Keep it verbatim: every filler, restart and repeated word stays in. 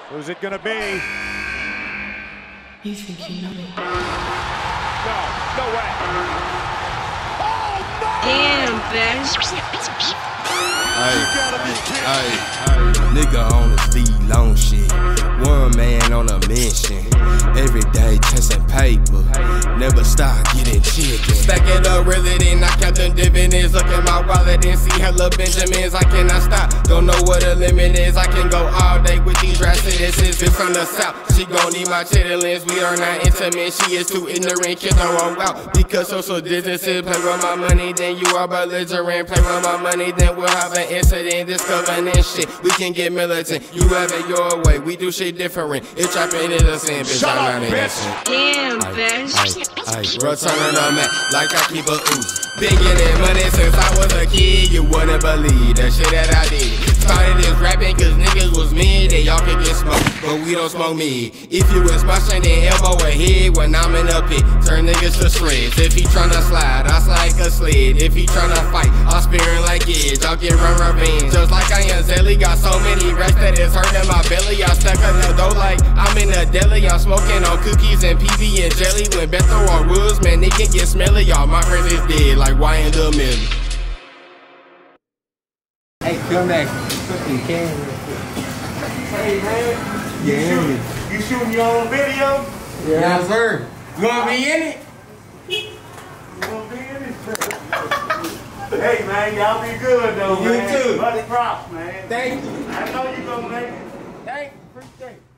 Who's it gonna be? You think you know me? No, no way. Oh, no! Damn, bitch. Hey, hey, hey, nigga on the speed long shit. One man on a mission. Every day chasing paper. Never stop getting chicken. Stack it up, really, then I count them dividends. Look at my wallet and see hella Benjamins. I cannot stop, don't know what the limit is. I can go all day with these rap citizens. Bitch from the south, she gon' need my chitlins. We are not intimate, she is too ignorant. Kids don't roll out because social distances. Play with my money, then you are belligerent. Play with my money, then we'll have an incident. This covenant shit, we can get militant. You have it your way, we do shit different. If trapping is a sin, bitch, Shut I'm up, not bitch. Damn, bitch. Ay, return on that like I keep a ooze. Been getting money since I was a kid. You wouldn't believe the shit that I did. Started this rapping cause niggas was mid. They y'all can get smoked, but we don't smoke me. If you was smashing then elbow ahead when I'm in a pit, turn niggas to shreds. If he tryna slide, I slide like a sled. If he tryna fight, I'll spear him like edge. I'll get run revenge. Just like I am Zelly, got so many racks that it's hurting my belly. I stuck up the dough like I'm in a deli. I'm smoking on cookies and P B and jelly. When Bethel or Woods, man, they can get smelly. Y'all, my friends is dead like why in the middle. Hey, come back. Fucking camera. Hey, man. You, Yeah. shooting, you shooting your own video? Yeah, yes, sir. You wanna be in it? You gonna be in it? Hey, man, y'all be good, though, You man. too. Much props, man. Thank you. I know you gonna make it. Thank you. Appreciate it.